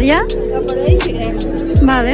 allá? Por ahí iremos. Vale.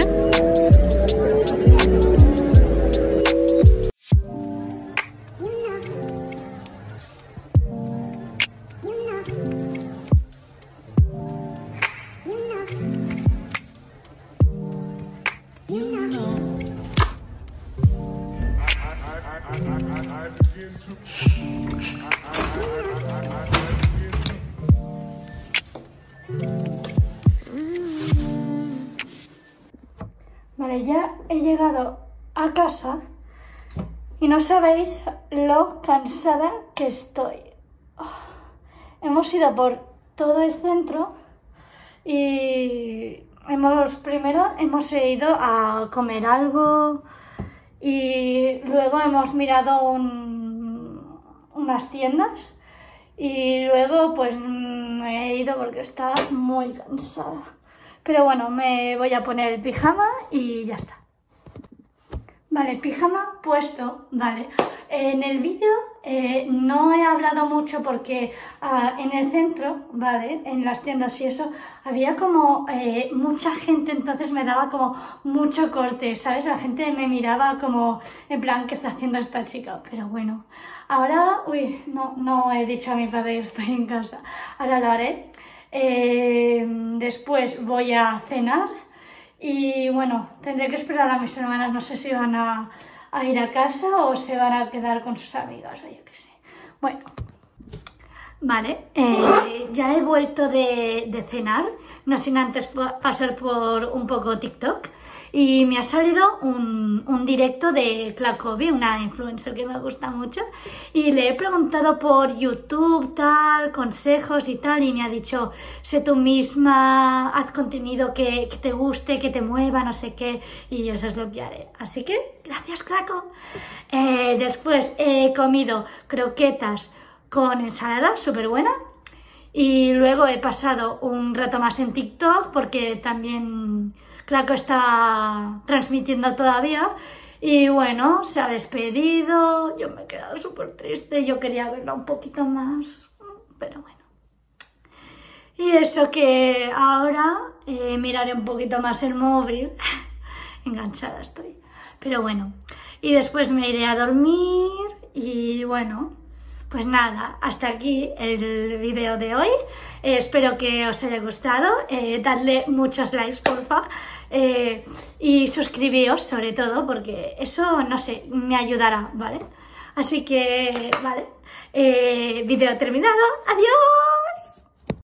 Vale, ya he llegado a casa y no sabéis lo cansada que estoy. Hemos ido por todo el centro y primero hemos ido a comer algo y luego hemos mirado unas tiendas y luego pues me he ido porque estaba muy cansada. Pero bueno, me voy a poner el pijama y ya está. Vale, pijama puesto, vale. En el vídeo no he hablado mucho porque en el centro, vale, en las tiendas y eso, había como mucha gente, entonces me daba como mucho corte, ¿sabes? La gente me miraba como, en plan, ¿qué está haciendo esta chica? Pero bueno, ahora, uy, no he dicho a mi padre que estoy en casa, ahora lo haré. Después voy a cenar y bueno, tendré que esperar a mis hermanas, no sé si van a ir a casa o se van a quedar con sus amigas o yo qué sé. Bueno, vale, ya he vuelto de cenar, no sin antes pasar por un poco TikTok. Y me ha salido un directo de Clacobi, una influencer que me gusta mucho. Y le he preguntado por YouTube, tal, consejos y tal. Y me ha dicho, sé tú misma, haz contenido que te guste, que te mueva, no sé qué. Y eso es lo que haré. Así que, gracias, Claco. Después he comido croquetas con ensalada, súper buena. Y luego he pasado un rato más en TikTok porque también Claco está transmitiendo todavía y bueno, se ha despedido, yo me he quedado súper triste, yo quería verla un poquito más, pero bueno. Y eso que ahora miraré un poquito más el móvil, enganchada estoy, pero bueno. Y después me iré a dormir y bueno, pues nada, hasta aquí el vídeo de hoy. Espero que os haya gustado, dadle muchos likes porfa. Y suscribíos sobre todo porque eso, no sé, me ayudará, ¿vale? Así que, vale, vídeo terminado, adiós.